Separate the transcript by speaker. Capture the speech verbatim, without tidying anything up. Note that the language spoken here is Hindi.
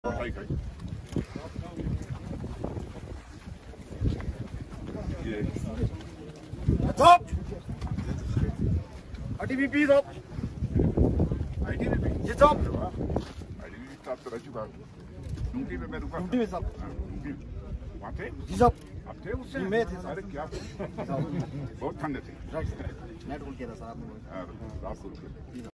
Speaker 1: Top. I D V P top.
Speaker 2: I D V P.
Speaker 1: ये top.
Speaker 2: I D V P top तो रह चुका। लूंगी में मैं रुका।
Speaker 1: लूंगी में सब।
Speaker 2: लूंगी। वहाँ थे?
Speaker 1: जी सब।
Speaker 2: अब थे उससे?
Speaker 1: मैं थे।
Speaker 2: अरे क्या? बहुत ठंडे थे।
Speaker 1: नेट खोल के था सर आपने।
Speaker 2: रात को रुके।